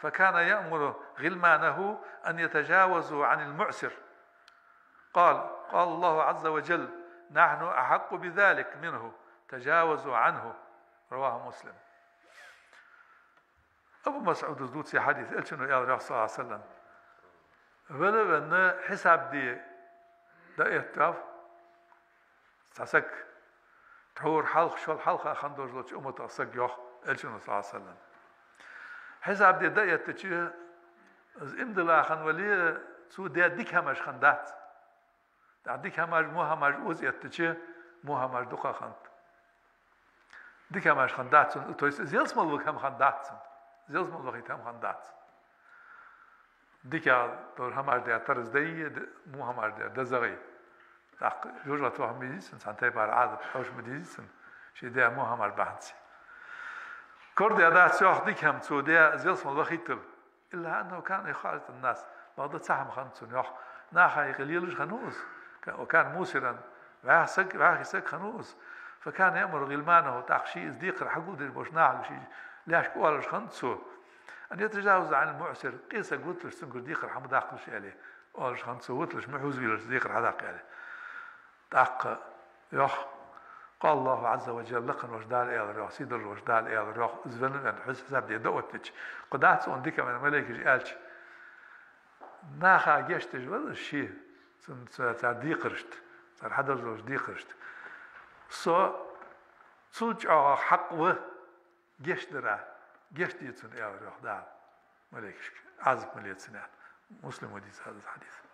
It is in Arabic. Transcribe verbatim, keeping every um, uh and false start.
فكان يأمر غلمانه أن يتجاوزوا عن المعسر. قال قال الله عز وجل: نحن أحق بذلك منه، تجاوزوا عنه. رواه مسلم. أبو مسعود الزوتسي حديث قال شنو يا رسول الله صلى الله عليه وسلم ولو أن حساب دي دقيت تسك تحور حلق شو الحلقة خندوج لوش أمة أسك يوح قال شنو صلى الله عليه وسلم حساب دي دقيت تشي از امدلا خن ولي سو دي ديك همش خندات ديك همش مو همش وزيت تشي مو همش دقة خند ديك همش خندات سن تويس زيلس ملوك هم خندات سن زيلس ملوك هم خندات ديك دور همش دي ترز دي مو همش دي دزغي دق جوجا تو هم ميزن سنتي بار عاد خوش مديزن شي دي مو همش بحثي كرد يا سوخ ديك هم سو دي زيلس ملوك إلا أنه كان يخالط الناس بعض سهم خمسون يوح ناخا يقليلش خنوس وكان موسرا ويحسك ويحسك خنوس فكان يأمر غلمانه تاخشي إزديق حقود البوشناع شيء ليش قوالش خنسو أن يتجاوز عن المعسر قيس قلت لش سنقول ديق حمد داقش عليه قالش خنسو قلتلش محوز بيلش ديق حداق عليه داق يوح قال الله عز وجل لقن وجدال إيال روح سيدر وجدال إيال روح زفن أن حس حساب دي دوتش قدعت سون ديك من ملك جالش ناخا جشتج ولا شيء سن صار ديقرشت صار حدا زوج ديقرشت سو سوج أو حق و جشترا جشتي سن إيال روح دال ملك عزب مليت سنة مسلم وديس هذا الحديث